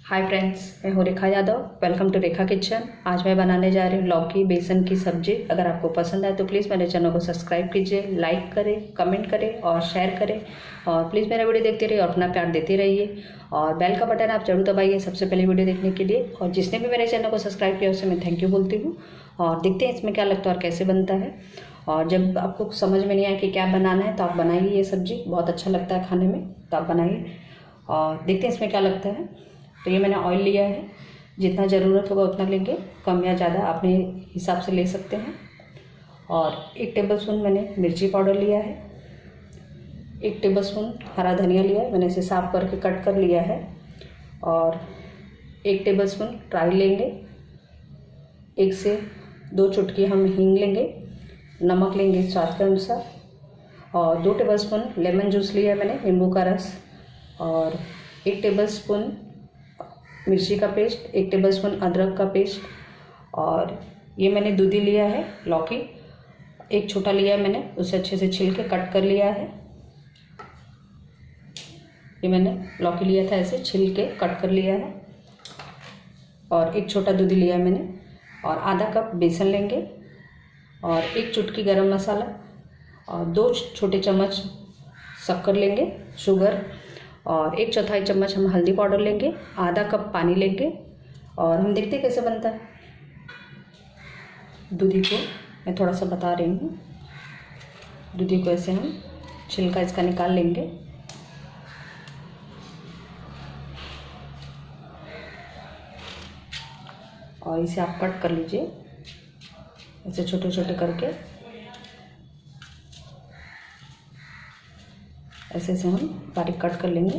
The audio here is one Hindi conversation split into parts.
हाय फ्रेंड्स, मैं हूँ Rekha Yadav. Welcome to Rekha kitchen. आज मैं बनाने जा रही हूँ लौकी बेसन की सब्जी। अगर आपको पसंद आए तो प्लीज़ मेरे चैनल को सब्सक्राइब कीजिए, लाइक करें, कमेंट करें और शेयर करें। और प्लीज़ मेरा वीडियो देखते रहिए और अपना प्यार देते रहिए। और बेल का बटन आप जरूर दबाइए सबसे पहले वीडियो देखने के लिए। और जिसने भी मेरे चैनल को सब्सक्राइब किया उससे मैं थैंक यू बोलती हूँ। और देखते हैं इसमें क्या लगता है और कैसे बनता है। और जब आपको समझ में नहीं आए कि क्या बनाना है तो आप बनाइए। ये सब्जी बहुत अच्छा लगता है खाने में, तो आप बनाइए और देखते हैं इसमें क्या लगता है। तो ये मैंने ऑयल लिया है, जितना ज़रूरत होगा उतना लेंगे, कम या ज़्यादा अपने हिसाब से ले सकते हैं। और 1 टेबलस्पून मैंने मिर्ची पाउडर लिया है, 1 टेबलस्पून हरा धनिया लिया है, मैंने इसे साफ करके कट कर लिया है। और 1 टेबलस्पून राई लेंगे, 1 से 2 चुटकी हम हींग लेंगे, नमक लेंगे स्वाद के अनुसार। और 2 टेबलस्पून लेमन जूस लिया है मैंने, नींबू का रस। और 1 टेबलस्पून मिर्ची का पेस्ट, 1 टेबलस्पून अदरक का पेस्ट। और ये मैंने दूधी लिया है, लौकी 1 छोटा लिया है मैंने, उसे अच्छे से छिल के कट कर लिया है। ये मैंने लौकी लिया था, ऐसे छिल के कट कर लिया है। और 1 छोटा दूधी लिया है मैंने। और आधा कप बेसन लेंगे और 1 चुटकी गरम मसाला और 2 छोटे चम्मच शक्कर लेंगे, शुगर। और 1 चौथाई चम्मच हम हल्दी पाउडर लेंगे, आधा कप पानी लेंगे। और हम देखते हैं कैसे बनता है। दूधी को मैं थोड़ा सा बता रही हूँ। दूधी को ऐसे हम छिलका इसका निकाल लेंगे। और इसे आप कट कर लीजिए ऐसे छोटे छोटे करके। ऐसे से हम बारीक कट कर लेंगे।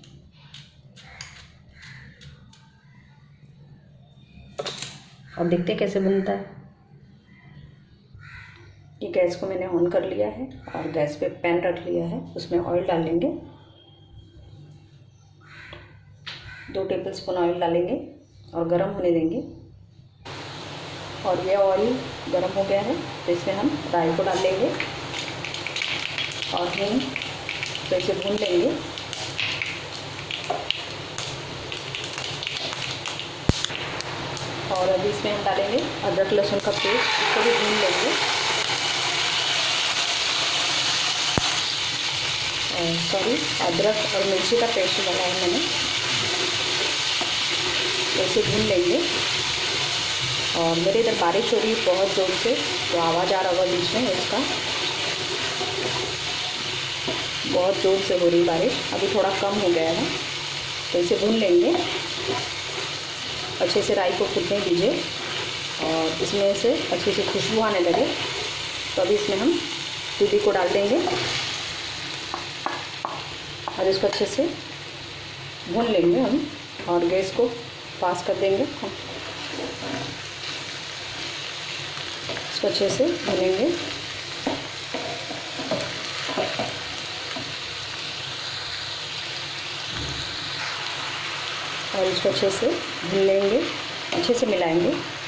और देखते हैं कैसे बनता है। ये गैस को मैंने ऑन कर लिया है और गैस पे पैन रख लिया है, उसमें ऑयल डाल लेंगे। 2 टेबलस्पून ऑयल डालेंगे और गरम होने देंगे। और ये ऑयल गरम हो गया है तो इसमें हम राई को डाल लेंगे और हींग तो इसे भून लेंगे। और अभी इसमें हम डालेंगे अदरक लहसुन का पेस्ट, इसको भी भून लेंगे। अदरक और मिर्ची का पेस्ट बनाया मैंने, तो इसे भून लेंगे। और मेरे इधर बारिश हो रही है बहुत ज़ोर से, तो आवाज़ आ रहा होगा बीच में इसका, बहुत ज़ोर से हो रही बारिश। अभी थोड़ा कम हो गया है तो इसे भून लेंगे। अच्छे से राई को फूटने दीजिए और इसमें से अच्छे से खुशबू आने लगे तो अभी इसमें हम दूधी को डाल देंगे और इसको अच्छे से भून लेंगे हम। और गैस को फास्ट कर देंगे, इसको अच्छे से भूनेंगे। और इसको अच्छे से भून लेंगे, अच्छे से मिलाएंगे।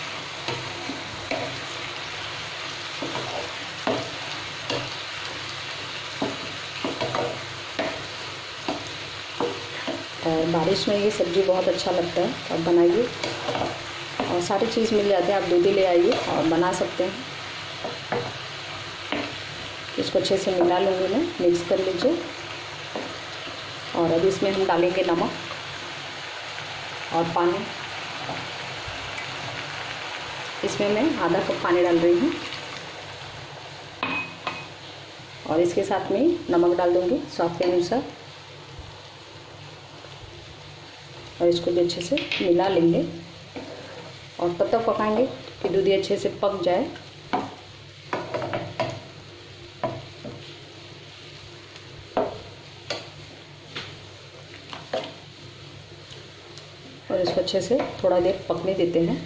और बारिश में ये सब्ज़ी बहुत अच्छा लगता है, आप बनाइए। और सारी चीज़ मिल जाती है, आप दूधी ले आइए और बना सकते हैं। इसको अच्छे से मिला लूँगी मैं, मिक्स कर लीजिए। और अभी इसमें हम डालेंगे नमक और पानी। इसमें मैं आधा कप पानी डाल रही हूँ और इसके साथ में नमक डाल दूँगी स्वाद के अनुसार। और इसको भी अच्छे से मिला लेंगे और तब तक पकाएंगे कि दूधी अच्छे से पक जाए। और इसको अच्छे से थोड़ा देर पकने देते हैं।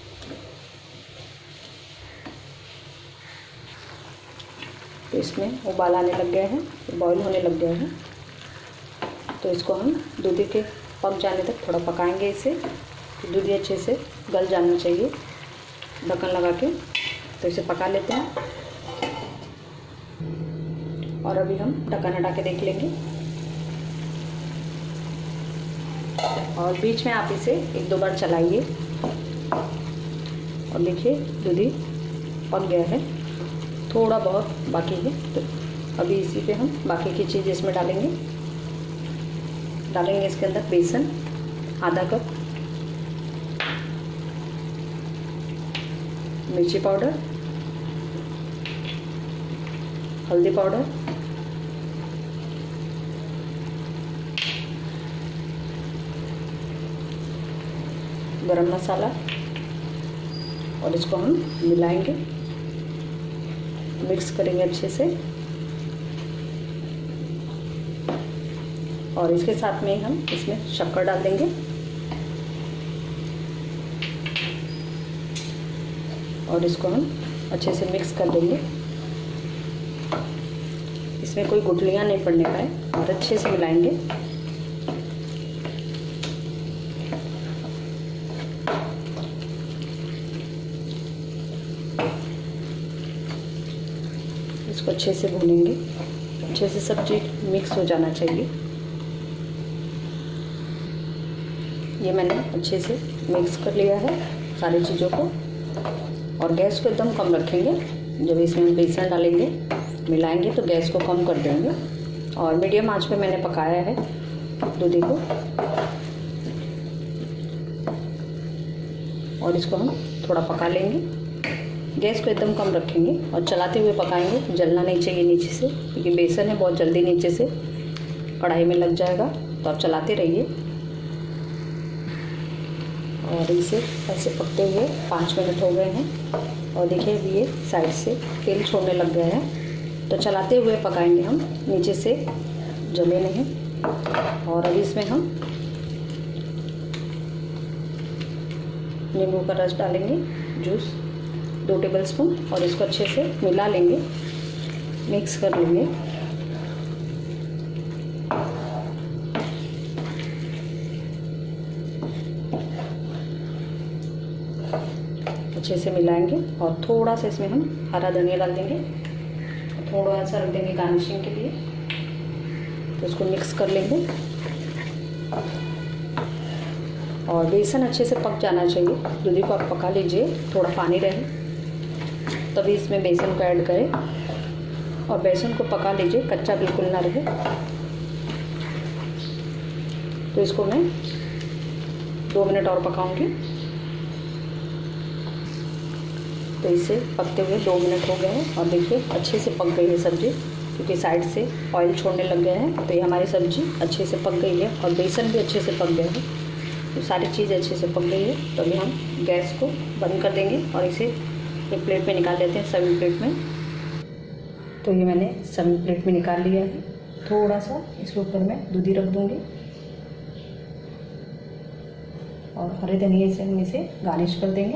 तो इसमें उबाल आने लग गया है, बॉईल होने लग गया है, तो इसको हम दूधी के पक जाने तक थोड़ा पकाएंगे इसे। तो दूधी अच्छे से गल जाना चाहिए ढक्कन लगा के, तो इसे पका लेते हैं। और अभी हम ढक्कन हटा के देख लेंगे। और बीच में आप इसे 1-2 बार चलाइए। और देखिए दूधी पक गया है, थोड़ा बहुत बाकी है। तो अभी इसी पे हम बाकी की चीज़ इसमें डालेंगे इसके अंदर बेसन आधा कप, मिर्ची पाउडर, हल्दी पाउडर, गरम मसाला, और इसको हम मिलाएंगे, मिक्स करेंगे अच्छे से। और इसके साथ में हम इसमें शक्कर डाल देंगे और इसको हम अच्छे से मिक्स कर देंगे। इसमें कोई गुठलियाँ नहीं पड़ने पाए और अच्छे से मिलाएंगे। इसको अच्छे से भूनेंगे, अच्छे से सब्जी मिक्स हो जाना चाहिए। ये मैंने अच्छे से मिक्स कर लिया है सारी चीज़ों को। और गैस को एकदम कम रखेंगे। जब इसमें हम बेसन डालेंगे, मिलाएंगे, तो गैस को कम कर देंगे। और मीडियम आंच पे मैंने पकाया है दूधी को। और इसको हम थोड़ा पका लेंगे, गैस को एकदम कम रखेंगे और चलाते हुए पकाएंगे। जलना नहीं चाहिए नीचे से, क्योंकि बेसन है, बहुत जल्दी नीचे से कढ़ाई में लग जाएगा। तो आप चलाते रहिए। और इसे ऐसे पकते हुए 5 मिनट हो गए हैं। और देखिए अभी ये साइड से तेल छोड़ने लग गया है। तो चलाते हुए पकाएंगे हम, नीचे से जले नहीं। और अभी इसमें हम नींबू का रस डालेंगे, जूस 2 टेबलस्पून, और इसको अच्छे से मिला लेंगे, मिक्स कर लेंगे। अच्छे से मिलाएंगे। और थोड़ा सा इसमें हम हरा धनिया डाल देंगे, थोड़ा सा रख देंगे गार्निशिंग के लिए। तो इसको मिक्स कर लेंगे। और बेसन अच्छे से पक जाना चाहिए। दूधी को आप पका लीजिए, थोड़ा पानी रहे तभी इसमें बेसन को ऐड करें। और बेसन को पका लीजिए, कच्चा बिल्कुल ना रहे। तो इसको मैं 2 मिनट और पकाऊंगी। तो इसे पकते हुए 2 मिनट हो गए हैं। और देखिए अच्छे से पक गई है सब्ज़ी, क्योंकि साइड से ऑयल छोड़ने लग गया है। तो ये हमारी सब्ज़ी अच्छे से पक गई है और बेसन भी अच्छे से पक गया है। तो सारी चीज़ अच्छे से पक गई है। तो अभी हम गैस को बंद कर देंगे और इसे एक प्लेट में निकाल लेते हैं, सर्विंग प्लेट में। तो ये मैंने सर्विंग प्लेट में निकाल लिया है। थोड़ा सा इसके ऊपर मैं दूधी रख दूँगी और हरे धनिए से हम इसे गार्निश कर देंगे।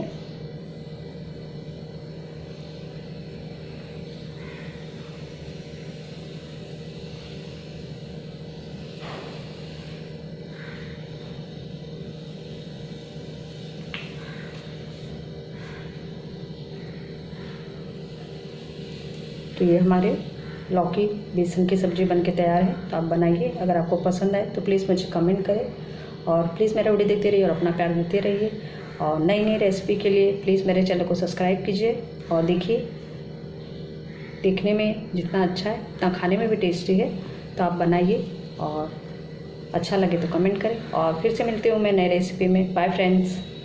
तो ये हमारे लौकी बेसन की सब्ज़ी बनके तैयार है। तो आप बनाइए। अगर आपको पसंद आए तो प्लीज़ मुझे कमेंट करें और प्लीज़ मेरा वीडियो देखते रहिए और अपना प्यार देते रहिए। और नई नई रेसिपी के लिए प्लीज़ मेरे चैनल को सब्सक्राइब कीजिए और देखिए। देखने में जितना अच्छा है उतना खाने में भी टेस्टी है। तो आप बनाइए और अच्छा लगे तो कमेंट करें। और फिर से मिलती हूँ मैं नई रेसिपी में। Bye friends.